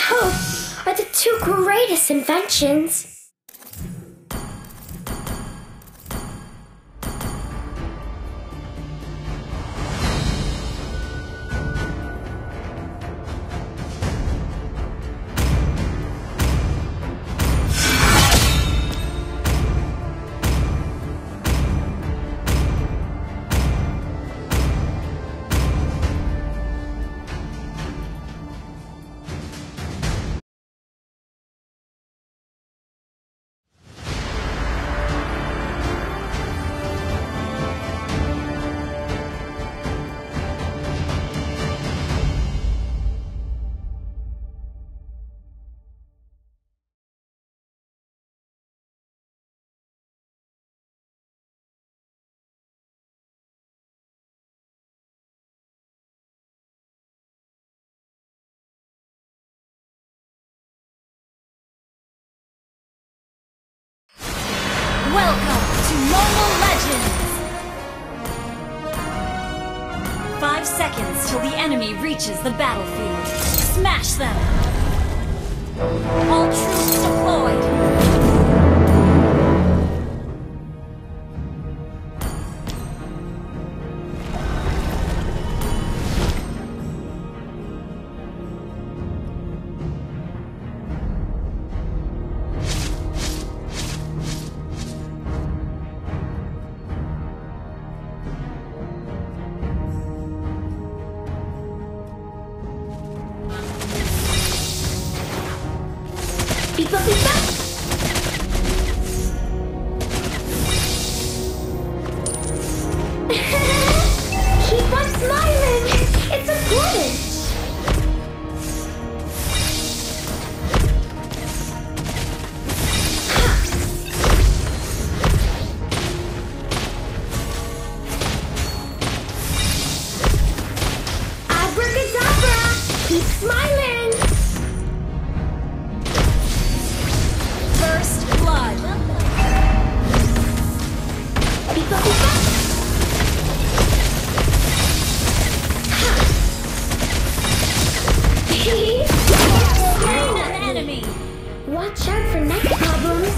hope are the two greatest inventions. Welcome to Mobile Legends! 5 seconds till the enemy reaches the battlefield. Smash them! All troops deployed! Beep-a, beep-a. Keep on smiling! It's important! Abracadabra! Keep smiling! First blood! Beep-a, beep-a. Slain an enemy! Watch out for neck problems.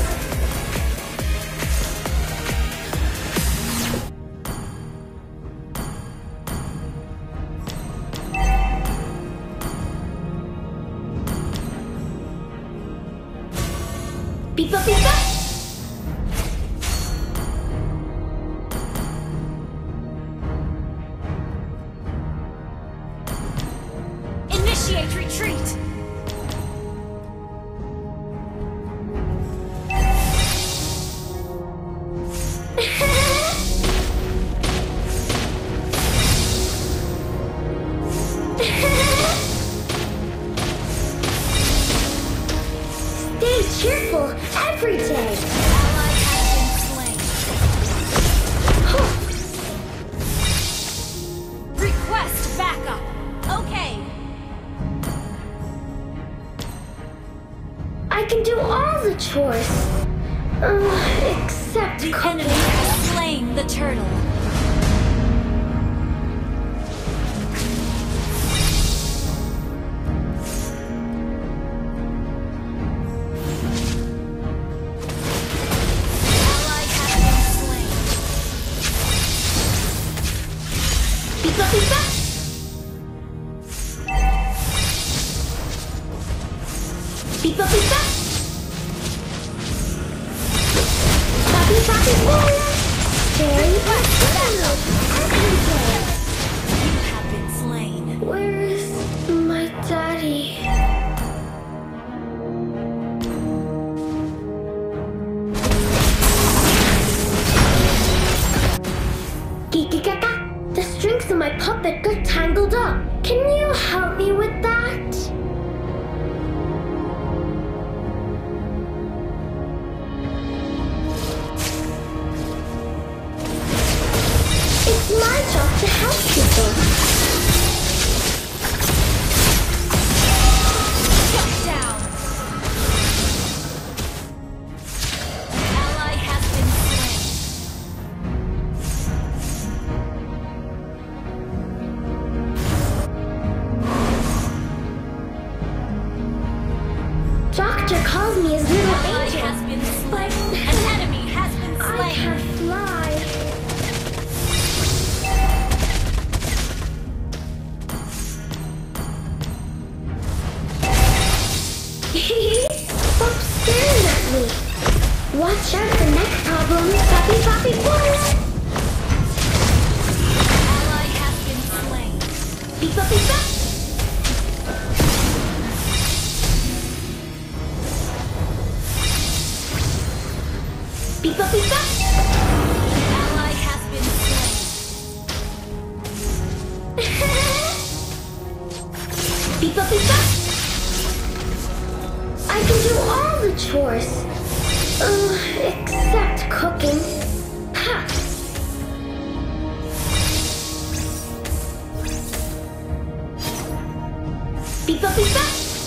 Beep-a, beep-a. Initiate retreat! Stay cheerful every day. Ally has been slain. Request backup! Okay. I can do all the chores. Except The cooking. enemy has slain the turtle. Ally has been slain. Beep-a, beep-a. Beep-a, beep-a. Papi, papi, bola. Very backup. Every day. You have been slain. Where is my daddy? Kiki Kaka, the strings of my puppet got tangled up. Can you help me with that? It's my job to help people. calls me his little Ally angel, has been slain. but An enemy has been I slain. can't fly. Stop staring at me. Watch out for next problem, Papi Papi Boy. Ally has been slain. Pipa Pipa. Pipa Pipa. Ally has been slain. Pipa Pipa. I can do all the chores. Except cooking. Ha! Pipa Pipa.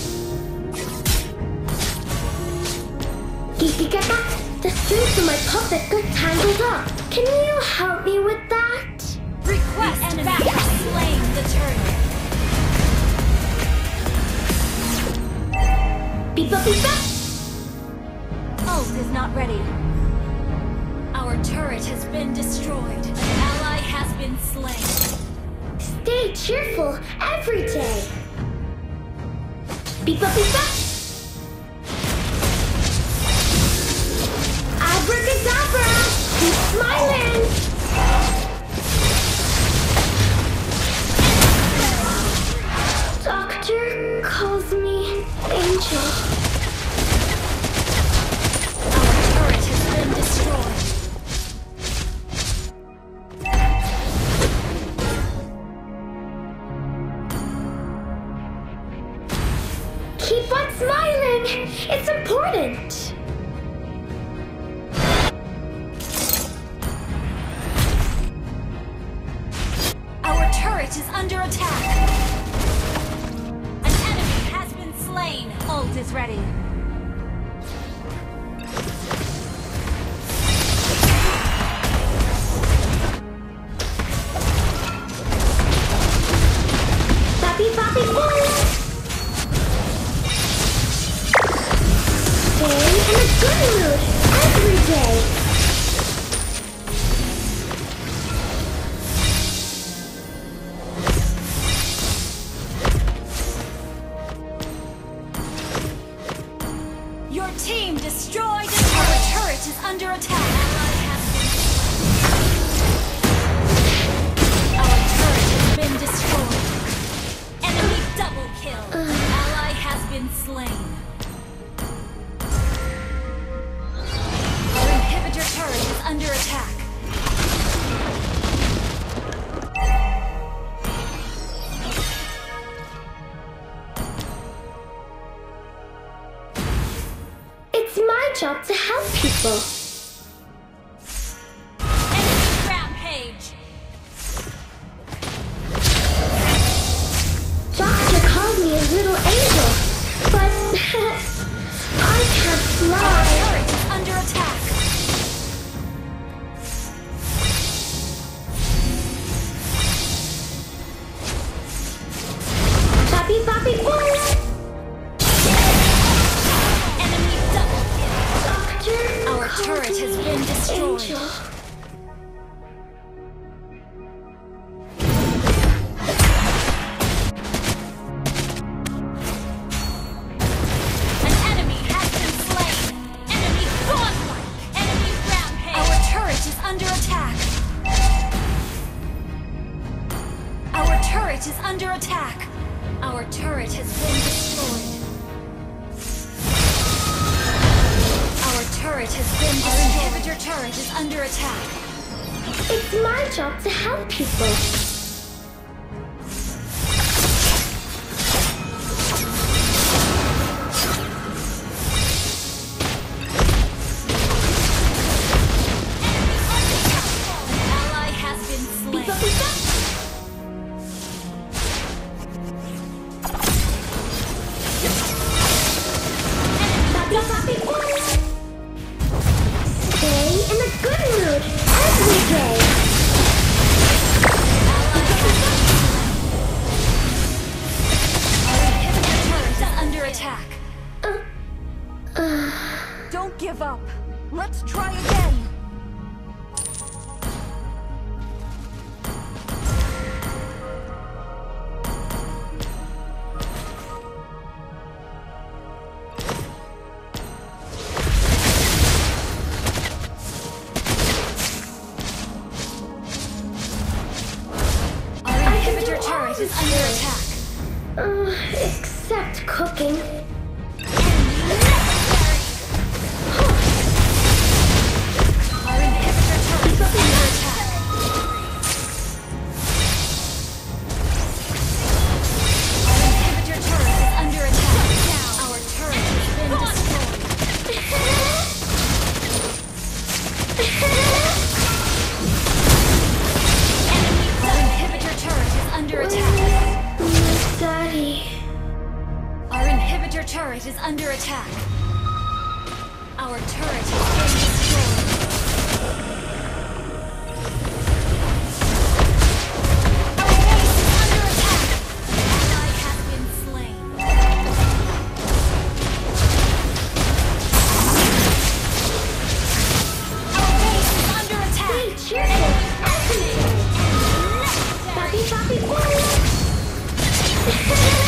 Kiki Kaka, the strings of my puppet got tangled up. Can you help me with that? Request the enemy has slain the turret. Pipa Pipa. Ult is not ready. Our turret has been destroyed. An ally has been slain. Stay cheerful every day. Pipa Pipa. Abracadabra! Keep smiling! Doctor calls me Angel. Our turret has been destroyed. Keep on smiling! It's important! Our turret is under attack. An enemy has been slain. Ult is ready. Papi Papi Boy! Stay in a good mood every day. Your team destroyed it. Our turret is under attack. Our turret has been destroyed. Enemy double kill. Ally has been slain. Our inhibitor turret is under attack. It's my job to help people. Enemy rampage. Doctor called me a little angel, but I can't Our fly. turret is under attack. Papi Papi Boy! Enemy double kill. Doctor Our called turret has me been destroyed. Angel. An enemy has been slain. Enemy godlike. Enemy rampage. Our turret is under attack. Our turret is under attack. Our turret has been destroyed. Our turret has been destroyed. Our inhibitor turret is under attack. It's my job to help people. An ally has been slain. Pipa Pipa. Papi Papi Boy! Stay in a good mood every day. up. Let's try again. Except cooking. Our inhibitor turret is under attack. Our inhibitor turret is under attack. Now our turret has been destroyed. Our inhibitor turret is under attack. Daddy. Our inhibitor turret is under attack. Our turret has been destroyed. Our base is under attack. An ally has been slain. Our base is under attack. Be cheerful. Happy, happy,